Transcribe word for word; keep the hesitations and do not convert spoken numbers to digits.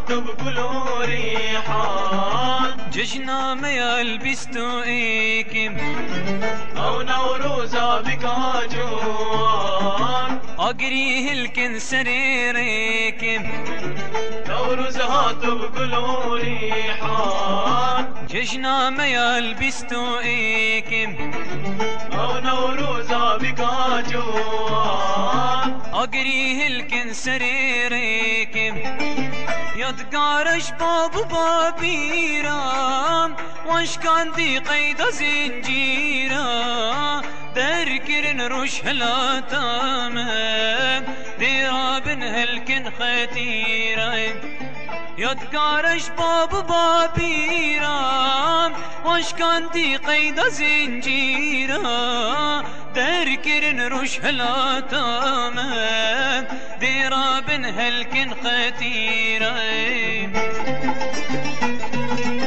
بقولوا ريحان جشنا ما يلبستو ايكم او نوروزا بكاجوان اقريه الكن سريريكم نوروز هاتوا بقولوا ريحان جشنا ما يلبستو ايكم او نوروزا بكاجوان اقريه الكن سريريكم يدقارش باب بابيرام واش كان دي قيد زنجيرا دركرن روش هلا تامم ديرابن هلكن ختيرا يدقارش باب بابيرام واش كان دي قيد زنجيرا دركرن روش هلا تامم ديرابن هلكن ختيرا